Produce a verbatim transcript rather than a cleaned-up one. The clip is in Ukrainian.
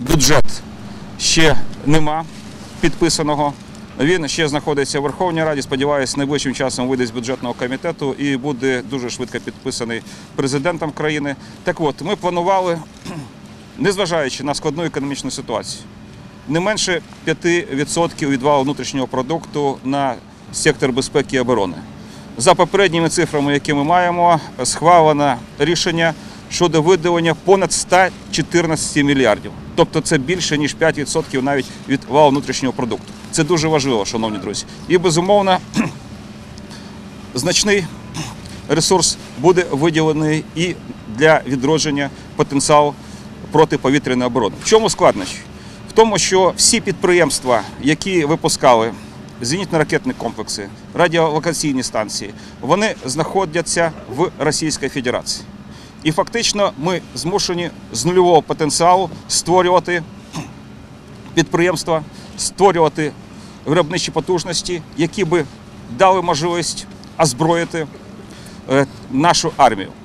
бюджет ще нема підписаного. Він ще знаходиться в Верховній Раді, сподіваюся, найближчим часом вийде з бюджетного комітету і буде дуже швидко підписаний президентом країни. Так от, ми планували, незважаючи на складну економічну ситуацію, не менше п'яти відсотків від валового внутрішнього продукту на сектор безпеки і оборони. За попередніми цифрами, які ми маємо, схвалено рішення щодо виділення понад ста чотирнадцяти мільярдів. Тобто це більше, ніж п'ять відсотків навіть від валового внутрішнього продукту. Це дуже важливо, шановні друзі. І, безумовно, значний ресурс буде виділений і для відродження потенціалу протиповітряної оборони. В чому складнощі? В тому, що всі підприємства, які випускали зенітно-ракетні комплекси, радіолокаційні станції, вони знаходяться в Російській Федерації. І фактично ми змушені з нульового потенціалу створювати підприємства, створювати виробничі потужності, які би дали можливість озброїти нашу армію.